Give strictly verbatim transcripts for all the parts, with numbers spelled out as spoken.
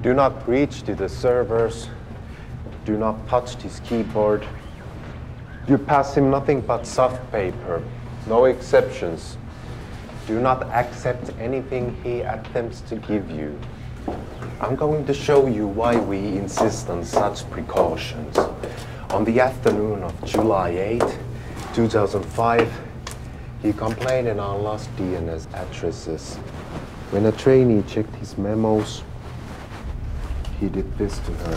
Do not reach to the servers. Do not touch his keyboard. You pass him nothing but soft paper. No exceptions. Do not accept anything he attempts to give you. I'm going to show you why we insist on such precautions. On the afternoon of July eighth, two thousand five, he complained on lost D N S addresses. When a trainee checked his memos, he did this to her.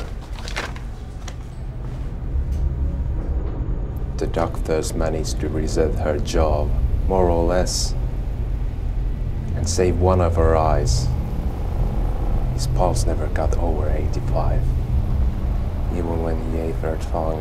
The doctors managed to reset her jaw, more or less, and save one of her eyes. His pulse never got over eighty-five, even when he ate her tongue.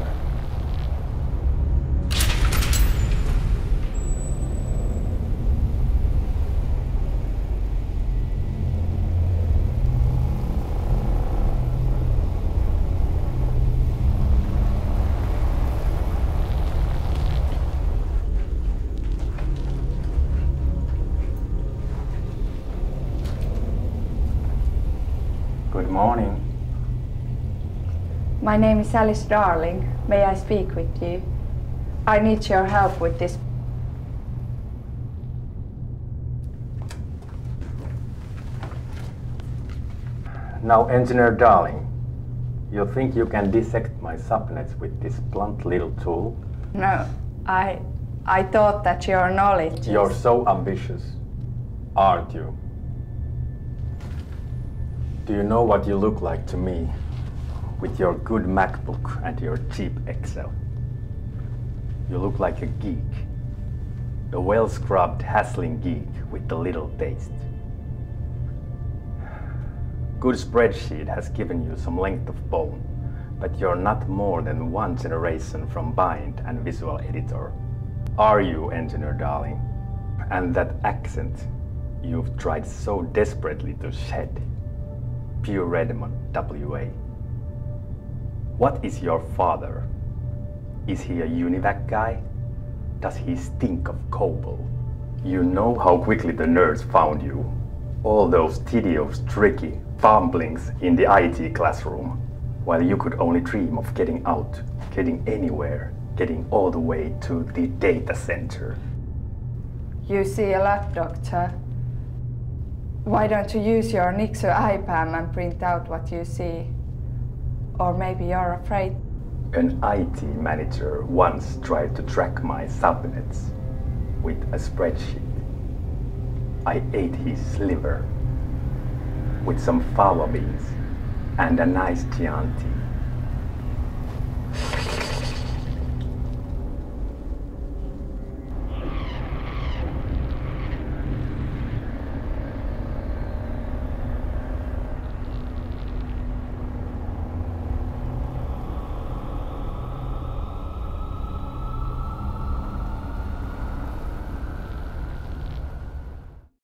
Good morning. My name is Alice Darling. May I speak with you? I need your help with this. Now, Engineer Darling, you think you can dissect my subnets with this blunt little tool? No, I... I thought that your knowledge is... You're so ambitious, aren't you? Do you know what you look like to me with your good MacBook and your cheap Excel? You look like a geek, a well-scrubbed, hassling geek with a little taste. Good spreadsheet has given you some length of bone, but you're not more than one generation from Bind and Visual Editor. Are you, Engineer Darling? And that accent you've tried so desperately to shed. Pure Redmond, W A. What is your father? Is he a UNIVAC guy? Does he stink of COBOL? You know how quickly the nerds found you. All those tedious, tricky fumblings in the I T classroom, while you could only dream of getting out, getting anywhere, getting all the way to the data center. You see a lot, Doctor. Why don't you use your Nixu I PAM and print out what you see? Or maybe you're afraid. An I T manager once tried to track my subnets with a spreadsheet. I ate his liver with some fava beans and a nice Chianti.